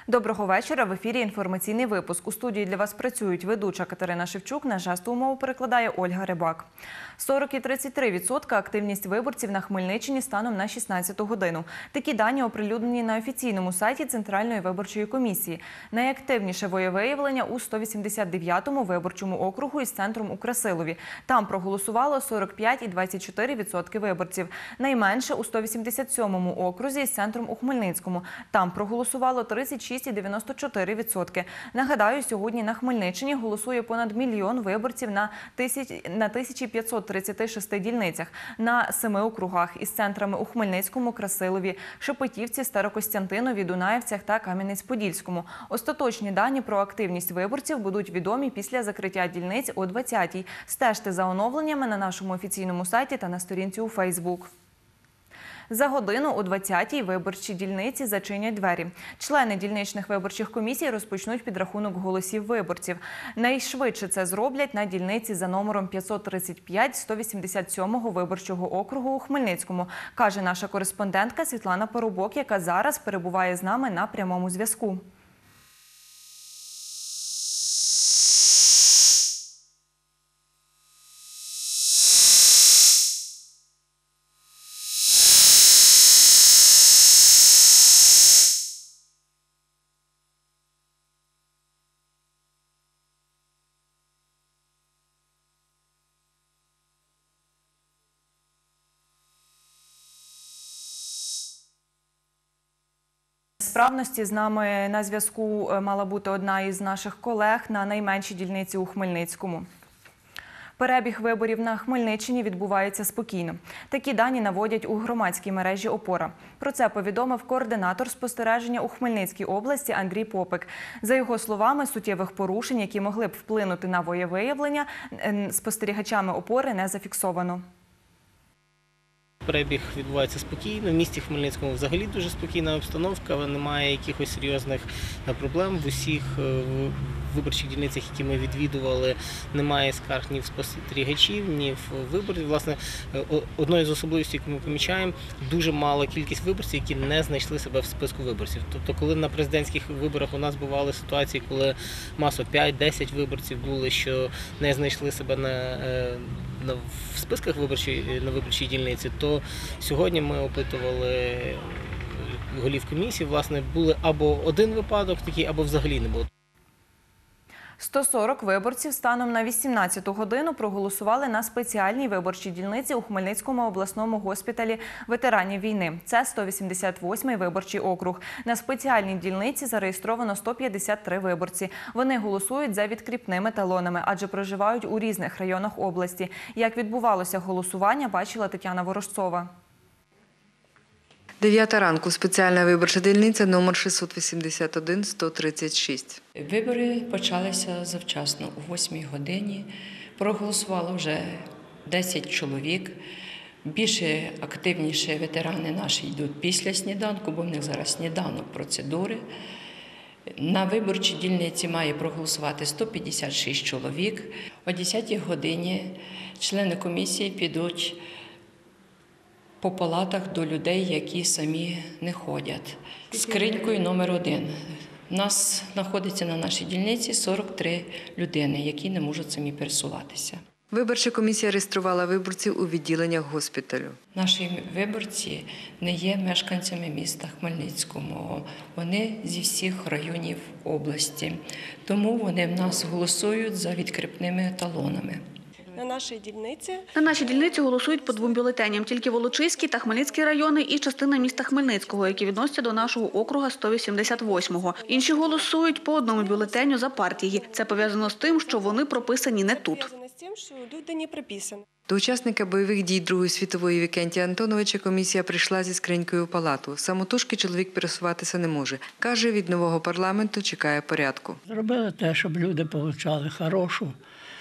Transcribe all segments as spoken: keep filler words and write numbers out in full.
Доброго вечора. В ефірі інформаційний випуск. У студії для вас працюють ведуча Катерина Шевчук, на жестову мову перекладає Ольга Рибак. сорок і тридцять три відсотки активність виборців на Хмельниччині станом на шістнадцяту годину. Такі дані оприлюднені на офіційному сайті Центральної виборчої комісії. Найактивніше волевиявлення у сто вісімдесят дев'ятому виборчому округу із центром у Красилові. Там проголосувало сорок п'ять і двадцять чотири відсотки виборців. Найменше у сто вісімдесят сьомому окрузі із центром у Хмельницькому. Там проголосувало тридцять шість і дев'яносто чотири відсотки. Нагадаю, сьогодні на Хмельниччині голосує понад мільйон виборців на тисячі п'ятсот тридцяти шести дільницях, на семи округах із центрами у Хмельницькому, Красилові, Шепетівці, Старокостянтинові, Дунаївцях та Кам'янець-Подільському. Остаточні дані про активність виборців будуть відомі після закриття дільниць о двадцятій. Стежте за оновленнями на нашому офіційному сайті та на сторінці у Фейсбук. За годину о двадцятій виборчі дільниці зачинять двері. Члени дільничних виборчих комісій розпочнуть підрахунок голосів виборців. Найшвидше це зроблять на дільниці за номером п'ятсот тридцять п'ять сто вісімдесят сьомого виборчого округу у Хмельницькому, каже наша кореспондентка Світлана Поробок, яка зараз перебуває з нами на прямому зв'язку. Справності з нами на зв'язку мала бути одна із наших колег на найменшій дільниці у Хмельницькому. Перебіг виборів на Хмельниччині відбувається спокійно. Такі дані наводять у громадській мережі «Опора». Про це повідомив координатор спостереження у Хмельницькій області Андрій Попик. За його словами, суттєвих порушень, які могли б вплинути на волевиявлення, спостерігачами «Опори» не зафіксовано. Перебіг відбувається спокійно. В місті Хмельницькому взагалі дуже спокійна обстановка, немає якихось серйозних проблем. В усіх виборчих дільницях, які ми відвідували, немає скарг ні в спостерігачів, ні в виборців. Власне, одною з особливостей, яку ми помічаємо, дуже мала кількість виборців, які не знайшли себе в списку виборців. Тобто, коли на президентських виборах у нас бували ситуації, коли масово п'ять-десять виборців були, що не знайшли себе на, на в списках виборчої, на виборчій дільниці, то сьогодні ми опитували голів комісії, власне, були або один випадок такий, або взагалі не було. сто сорок виборців станом на вісімнадцяту годину проголосували на спеціальній виборчій дільниці у Хмельницькому обласному госпіталі ветеранів війни. Це сто вісімдесят восьмий виборчий округ. На спеціальній дільниці зареєстровано сто п'ятдесят три виборці. Вони голосують за відкріпними талонами, адже проживають у різних районах області. Як відбувалося голосування, бачила Тетяна Ворожцова. дев'ята ранку. Спеціальна виборча дільниця номер шістсот вісімдесят один сто тридцять шість. Вибори почалися завчасно, о восьмій годині. Проголосувало вже десять чоловік. Більше активніше ветерани наші йдуть після сніданку, бо в них зараз сніданок процедури. На виборчій дільниці має проголосувати сто п'ятдесят шість чоловік. О десятій годині члени комісії підуть по палатах до людей, які самі не ходять. Скринькою номер один. У нас знаходиться на нашій дільниці сорок три людини, які не можуть самі пересуватися. Виборча комісія реєструвала виборців у відділеннях госпіталю. Наші виборці не є мешканцями міста Хмельницького. Вони зі всіх районів області. Тому вони в нас голосують за відкріпними талонами. На нашій дільниці На нашій дільниці голосують по двом бюлетеням. Тільки Волочиський та Хмельницький райони і частина міста Хмельницького, які відносяться до нашого округа сто вісімдесят восьмого. Інші голосують по одному бюлетеню за партії. Це пов'язано з тим, що вони прописані не тут. пов'язано з тим, що люди не прописані. До учасника бойових дій Другої світової Вікентія Антоновича комісія прийшла зі скринькою в палату. Самотужки чоловік пересуватися не може. Каже, від нового парламенту чекає порядку. Зробили те, щоб люди отримали хорошу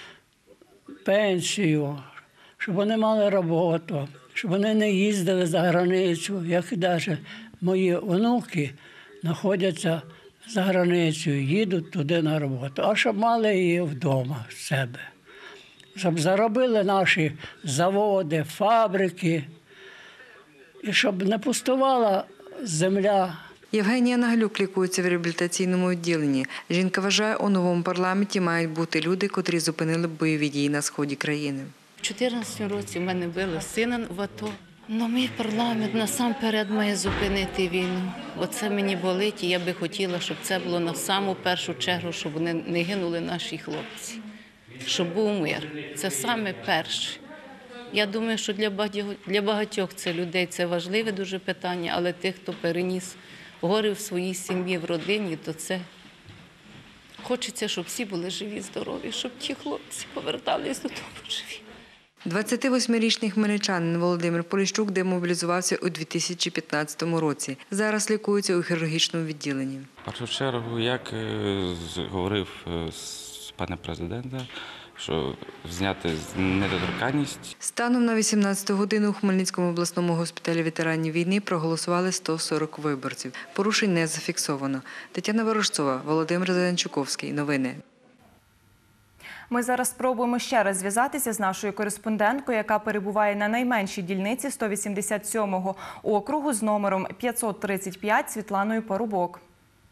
пенсію, щоб вони мали роботу, щоб вони не їздили за границю, як навіть мої онуки знаходяться за границею, їдуть туди на роботу, а щоб мали її вдома в себе, щоб заробили наші заводи, фабрики, і щоб не пустувала земля Євгенія Наглюк лікується в реабілітаційному відділенні. Жінка вважає, у новому парламенті мають бути люди, котрі зупинили б бойові дії на сході країни. У чотирнадцятому році в мене били сина в АТО. Но мій парламент насамперед має зупинити війну. Оце мені болить, і я би хотіла, щоб це було на саму першу чергу, щоб вони не гинули наші хлопці. Щоб був мир. Це саме перше. Я думаю, що для багатьох, для багатьох це людей це важливе дуже питання, але тих, хто переніс горе в своїй сім'ї, в родині, то це хочеться, щоб всі були живі, здорові, щоб ті хлопці повертались додому живі. двадцятивосьмирічний хмельничанин Володимир Поліщук демобілізувався у дві тисячі п'ятнадцятому році. Зараз лікується у хірургічному відділенні. В першу чергу, як говорив з паном президентом, що зняти недоторканність. Станом на вісімнадцяту годину у Хмельницькому обласному госпіталі ветеранів війни проголосували сто сорок виборців. Порушень не зафіксовано. Тетяна Ворожцова, Володимир Зеленчуковський. Новини. Ми зараз спробуємо ще раз зв'язатися з нашою кореспонденткою, яка перебуває на найменшій дільниці сто вісімдесят сьомого округу з номером п'ятсот тридцять п'ять Світланою Парубок.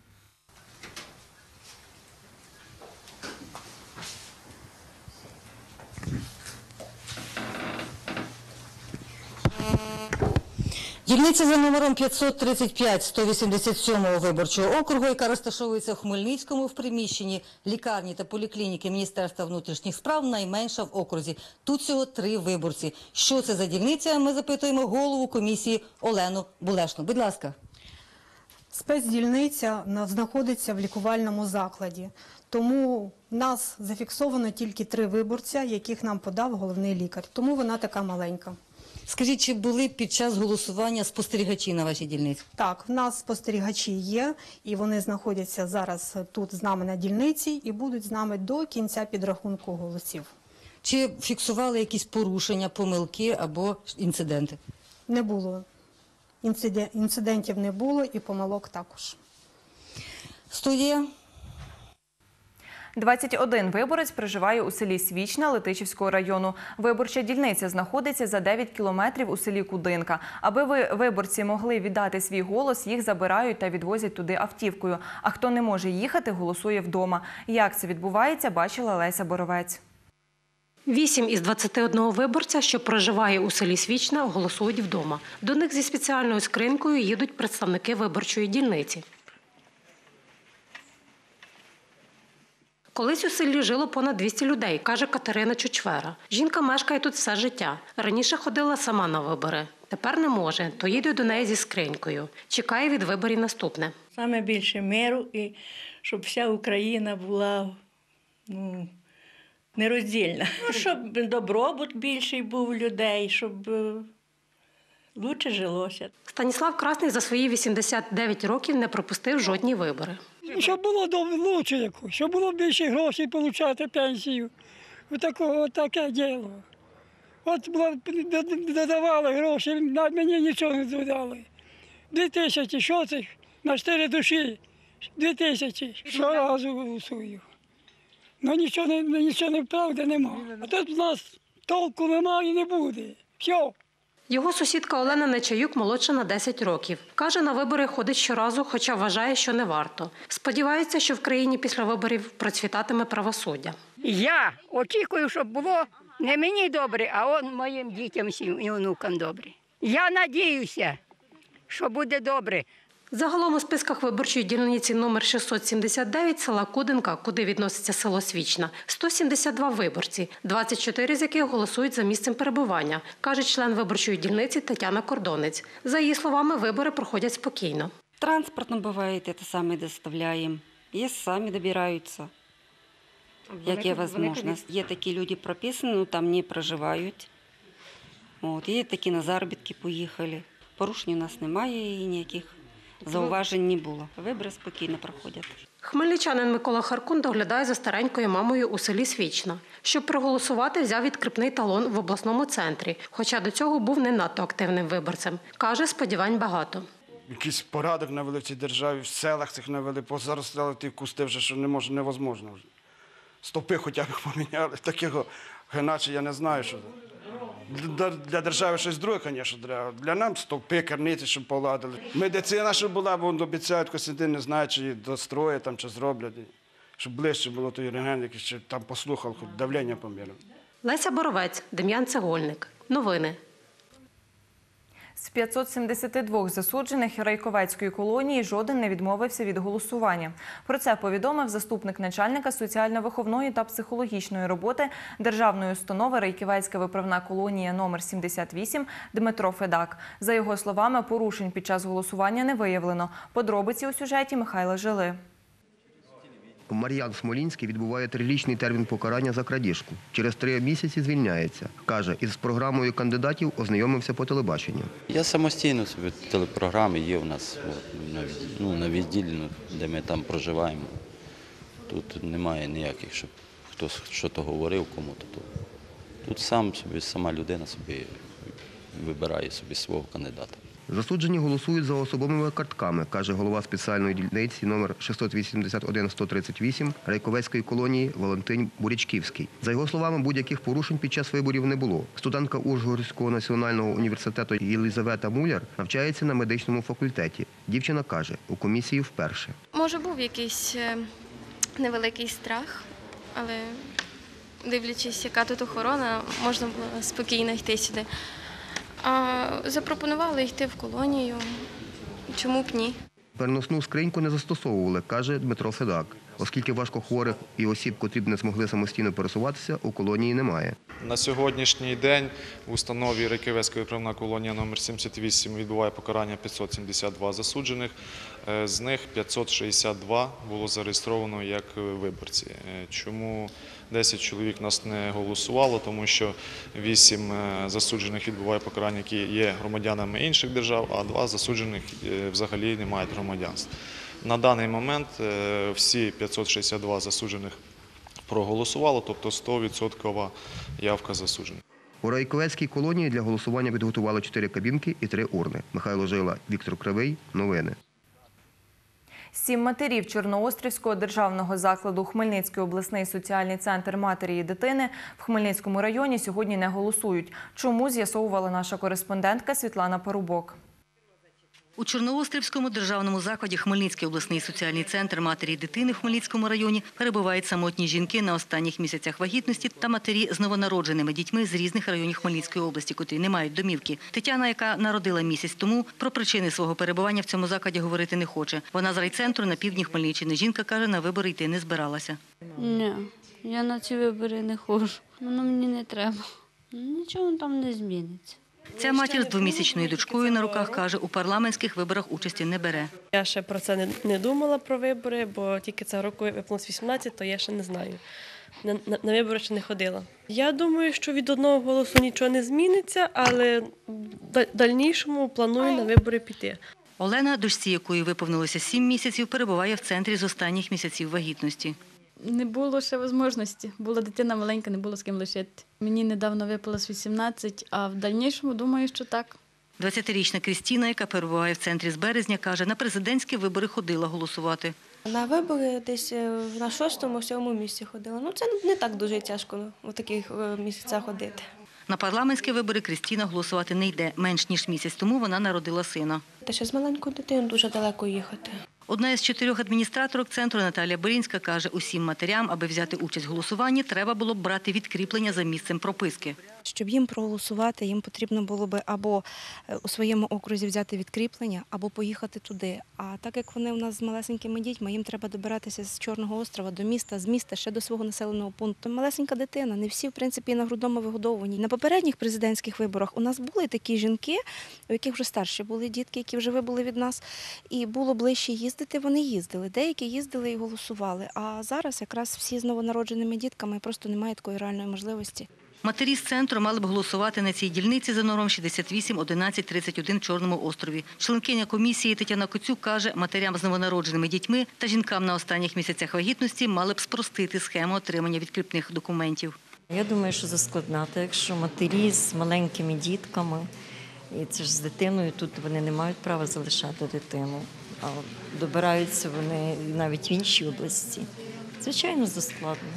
Дільниця за номером п'ятсот тридцять п'ять сто вісімдесят сьомого виборчого округу, яка розташовується в Хмельницькому в приміщенні лікарні та поліклініки Міністерства внутрішніх справ, найменша в окрузі. Тут всього три виборці. Що це за дільниця? Ми запитуємо голову комісії Олену Булешну. Будь ласка. Спецдільниця знаходиться в лікувальному закладі, тому в нас зафіксовано тільки три виборця, яких нам подав головний лікар. Тому вона така маленька. Скажіть, чи були під час голосування спостерігачі на вашій дільниці? Так, в нас спостерігачі є, і вони знаходяться зараз тут з нами на дільниці і будуть з нами до кінця підрахунку голосів. Чи фіксували якісь порушення, помилки або інциденти? Не було. Інцидентів не було і помилок також. Стоє. двадцять один виборець проживає у селі Свічна Летичівського району. Виборча дільниця знаходиться за дев'ять кілометрів у селі Кудинка. Аби ви, виборці, могли віддати свій голос, їх забирають та відвозять туди автівкою. А хто не може їхати, голосує вдома. Як це відбувається, бачила Леся Боровець. Вісім із двадцяти одного виборця, що проживає у селі Свічна, голосують вдома. До них зі спеціальною скринькою їдуть представники виборчої дільниці. Колись у селі жило понад двісті людей, каже Катерина Чучвера. Жінка мешкає тут все життя. Раніше ходила сама на вибори. Тепер не може, то їде до неї зі скринькою. Чекає від виборів наступне. Саме більше миру і щоб вся Україна була ну, нероздільна. Щоб добробут більший був у людей, щоб краще жилося. Станіслав Красний за свої вісімдесят дев'ять років не пропустив жодні вибори. Щоб було краще якось, щоб було більше грошей отримати пенсію. Отаке, таке діло. От додавали гроші, на мені нічого не додали. Дві тисячі, що це? На чотири душі. Дві тисячі. Щоразу голосую. Ну нічого, нічого не правди нема. А тут в нас толку немає і не буде. Все. Його сусідка Олена Нечаюк молодша на десять років. Каже, на вибори ходить щоразу, хоча вважає, що не варто. Сподівається, що в країні після виборів процвітатиме правосуддя. Я очікую, щоб було не мені добре, а он моїм дітям і онукам добре. Я надіюся, що буде добре. Загалом у списках виборчої дільниці номер шістсот сімдесят дев'ять села Кудинка, куди відноситься село Свічна, сто сімдесят два виборці, двадцять чотири з яких голосують за місцем перебування, каже член виборчої дільниці Тетяна Кордонець. За її словами, вибори проходять спокійно. Транспортно буває, це саме доставляємо. Є самі добираються, як є можливість. Є такі люди прописані, але там не проживають. От, є такі на заробітки поїхали. Порушень у нас немає і ніяких. Зауважень не було. Вибори спокійно проходять. Хмельничанин Микола Харкун доглядає за старенькою мамою у селі Свічна. Щоб проголосувати, взяв відкріпний талон в обласному центрі, хоча до цього був не надто активним виборцем. Каже, сподівань багато. Якийсь порядок навели в цій державі, в селах цих навели, позаростали ті кусти вже, що не може, невозможно вже. Стопи хоча б поміняли, такого, іначе я не знаю, що. Для, для держави щось друге, звісно, для, для нас стовпи, керниці, щоб поладили. Медицина, щоб була, бо обіцяють, Костянтин не знає, чи її достроять, там, чи зроблять. Щоб ближче було той рентген, який ще там послухав, хоч давлення поміряв. Леся Боровець, Дем'ян Цегольник. Новини. З п'ятсот сімдесят два засуджених Райковецької колонії жоден не відмовився від голосування. Про це повідомив заступник начальника соціально-виховної та психологічної роботи Державної установи Райковецька виправна колонія номер сімдесят вісім Дмитро Федак. За його словами, порушень під час голосування не виявлено. Подробиці у сюжеті Михайла Жили. Мар'ян Смолінський відбуває трирічний термін покарання за крадіжку. Через три місяці звільняється. Каже, із програмою кандидатів ознайомився по телебаченню. Я самостійно собі телепрограми є у нас на, ну, на відділі, де ми там проживаємо. Тут немає ніяких, щоб хтось щось говорив кому-то. Тут сам собі, сама людина собі вибирає собі свого кандидата. Засуджені голосують за особовими картками, каже голова спеціальної дільниці номер шістсот вісімдесят один сто тридцять вісім Райковецької колонії Валентин Бурячківський. За його словами, будь-яких порушень під час виборів не було. Студентка Ужгородського національного університету Єлизавета Муляр навчається на медичному факультеті. Дівчина каже, у комісії вперше. Може, був якийсь невеликий страх, але дивлячись, яка тут охорона, можна було спокійно йти сюди. А запропонували йти в колонію. Чому б ні? Переносну скриньку не застосовували, каже Дмитро Федак, оскільки важкохворих і осіб, котрі б не змогли самостійно пересуватися, у колонії немає. На сьогоднішній день в установі Райковецька виправна колонія номер сімдесят вісім відбуває покарання п'ятсот сімдесят два засуджених. З них п'ятсот шістдесят два було зареєстровано як виборці. Чому десять чоловік нас не голосувало? Тому що вісім засуджених відбуває покарання, які є громадянами інших держав, а два засуджених взагалі не мають громадянства. На даний момент всі п'ятсот шістдесят два засуджених проголосувало, тобто сто відсотків явка засуджених. У Райковецькій колонії для голосування підготували чотири кабінки і три урни. Михайло Жила, Віктор Кривий. Новини. Сім матерів Чорноострівського державного закладу Хмельницький обласний соціальний центр матері і дитини в Хмельницькому районі сьогодні не голосують. Чому, з'ясовувала наша кореспондентка Світлана Парубок. У Чорноострівському державному закладі Хмельницький обласний соціальний центр матері і дитини в Хмельницькому районі перебувають самотні жінки на останніх місяцях вагітності та матері з новонародженими дітьми з різних районів Хмельницької області, котрі не мають домівки. Тетяна, яка народила місяць тому, про причини свого перебування в цьому закладі говорити не хоче. Вона з райцентру на півдні Хмельниччини. Жінка каже, на вибори йти не збиралася. Ні, я на ці вибори не ходжу. Воно мені не треба. Нічого там не зміниться. Ця матір з двомісячною дочкою на руках каже, у парламентських виборах участі не бере. Я ще про це не, не думала, про вибори, бо тільки цього року виповнилось вісімнадцять, то я ще не знаю. На, на, на вибори ще не ходила. Я думаю, що від одного голосу нічого не зміниться, але в дальнішому планую на вибори піти. Олена, дочці якої виповнилося сім місяців, перебуває в центрі з останніх місяців вагітності. Не було ще можливості. Була дитина маленька, не було з ким лишити. Мені недавно виповнилось вісімнадцять, а в дальнішому думаю, що так. двадцятирічна Крістіна, яка перебуває в центрі з березня, каже, на президентські вибори ходила голосувати. На вибори десь на шостому-сьомому місці ходила. Ну, це не так дуже тяжко у таких місяцях ходити. На парламентські вибори Крістіна голосувати не йде. Менш ніж місяць тому вона народила сина. Та ще з маленькою дитиною дуже далеко їхати. Одна із чотирьох адміністраторок центру Наталія Борінська каже, усім матерям, аби взяти участь в голосуванні, треба було б брати відкріплення за місцем прописки. Щоб їм проголосувати, їм потрібно було б або у своєму окрузі взяти відкріплення, або поїхати туди. А так як вони у нас з малесенькими дітьми, їм треба добиратися з Чорного острова до міста, з міста ще до свого населеного пункту. Малесенька дитина, не всі, в принципі, на грудному вигодовуванні. На попередніх президентських виборах у нас були такі жінки, у яких вже старші були дітки, які вже вибули від нас, і було ближче їздити, вони їздили. Деякі їздили і голосували. А зараз якраз всі з новонародженими дітками просто немає такої реальної можливості. Матері з центру мали б голосувати на цій дільниці за номером шістдесят вісім одинадцять тридцять один Чорному острові. Членкиня комісії Тетяна Коцюк каже, матерям з новонародженими дітьми та жінкам на останніх місяцях вагітності мали б спростити схему отримання відкріпних документів. Я думаю, що заскладна, якщо матері з маленькими дітками, і це ж з дитиною, тут вони не мають права залишати дитину, а добираються вони навіть в іншій області. Звичайно, заскладно.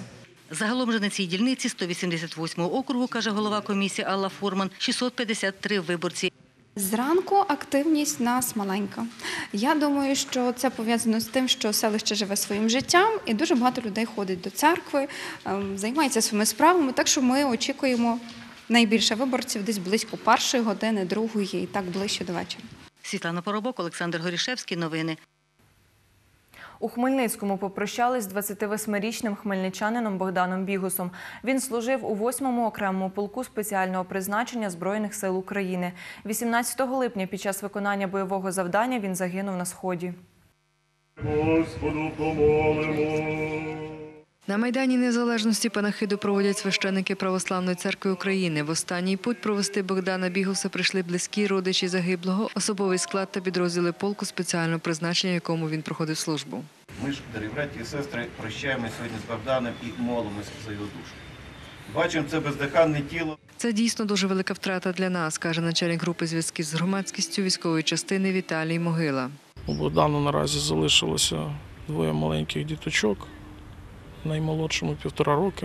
Загалом же на цій дільниці сто вісімдесят восьмого округу, каже голова комісії Алла Фурман, шістсот п'ятдесят три виборці. Зранку активність нас маленька. Я думаю, що це пов'язано з тим, що селище живе своїм життям і дуже багато людей ходить до церкви, займається своїми справами, так що ми очікуємо найбільше виборців десь близько першої години, другої і так ближче до вечора. Світлана Поробок, Олександр Горішевський. Новини. У Хмельницькому попрощались з двадцятивосьмирічним хмельничанином Богданом Бігусом. Він служив у восьмому окремому полку спеціального призначення Збройних сил України. вісімнадцятого липня під час виконання бойового завдання він загинув на Сході. Господу помолимо. На Майдані Незалежності панахиду проводять священники Православної церкви України. В останній путь провести Богдана Бігуса прийшли близькі родичі загиблого, особовий склад та підрозділи полку спеціального призначення, в якому він проходив службу. Ми ж, дорогі браті і сестри, прощаємося сьогодні з Богданом і молимося за його душу. Бачимо це бездиханне тіло. Це дійсно дуже велика втрата для нас, каже начальник групи зв'язків з громадськістю військової частини Віталій Могила. У Богдану наразі залишилося двоє маленьких діточок. Наймолодшому півтора роки.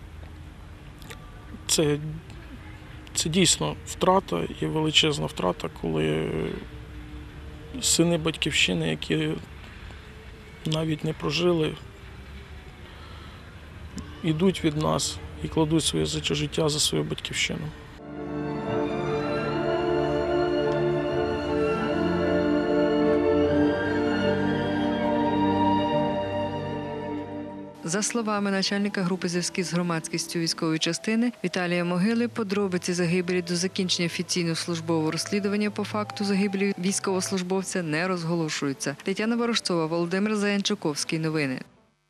Це, це дійсно втрата і величезна втрата, коли сини батьківщини, які навіть не прожили, йдуть від нас і кладуть своє життя за свою батьківщину. За словами начальника групи зв'язків з громадськістю військової частини Віталія Могили, подробиці загибелі до закінчення офіційного службового розслідування по факту загибелі військовослужбовця не розголошуються. Тетяна Ворожцова, Володимир Заянчуковський. Новини.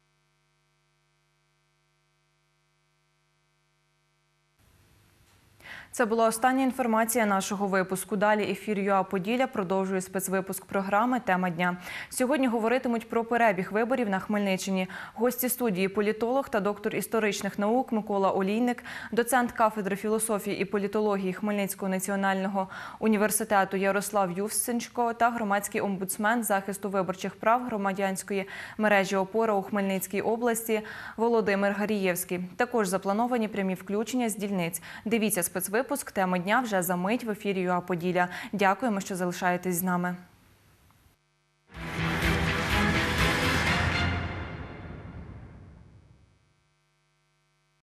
Це була остання інформація нашого випуску. Далі ефір ЮА Поділля продовжує спецвипуск програми «Тема дня». Сьогодні говоритимуть про перебіг виборів на Хмельниччині. Гості студії – політолог та доктор історичних наук Микола Олійник, доцент кафедри філософії і політології Хмельницького національного університету Ярослав Ювсенчко та громадський омбудсмен захисту виборчих прав громадянської мережі «Опора» у Хмельницькій області Володимир Гарієвський. Також заплановані прямі включення з дільниць. Дивіться спецвипуск. Випуск «Тема дня» вже за мить в ефірі ЮА Поділля. Дякуємо, що залишаєтесь з нами.